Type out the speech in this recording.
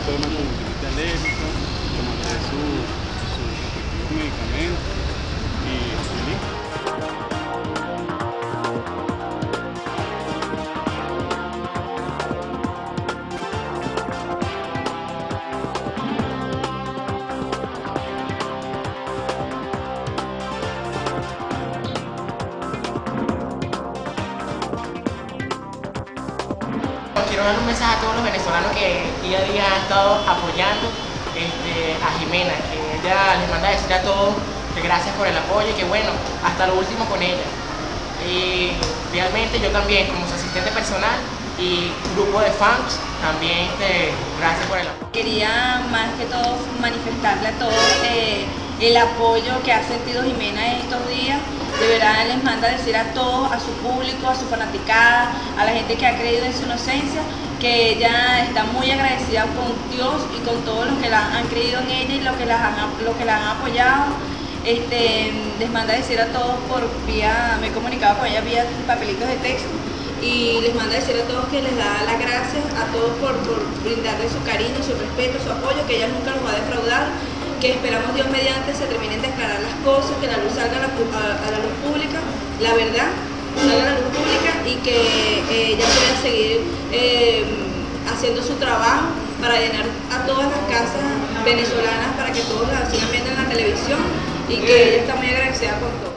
enferma con bronquitis alérgica, tomarse sus respectivos medicamentos y listo. Quiero dar un mensaje a todos los venezolanos que día a día han estado apoyando a Jimena, que ella les manda a decir a todos que gracias por el apoyo y que bueno, hasta lo último con ella. Y realmente yo también, como su asistente personal y grupo de fans, también gracias por el apoyo. Quería más que todo manifestarle a todos el apoyo que ha sentido Jimena en estos días. De verdad les manda a decir a todos, a su público, a su fanaticada, a la gente que ha creído en su inocencia, que ella está muy agradecida con Dios y con todos los que han creído en ella y los que la han apoyado. Les manda a decir a todos me he comunicado con ella vía papelitos de texto, y les manda a decir a todos que les da las gracias a todos por brindarle su cariño, su respeto, su apoyo, que ella nunca los va a defraudar, que esperamos Dios mediante se terminen de aclarar las cosas, que la luz salga a la luz pública, la verdad salga a la luz pública, y que ella pueda seguir haciendo su trabajo para llenar a todas las casas venezolanas, para que todos la sigan viendo en la televisión, y que ella está muy agradecida con todo.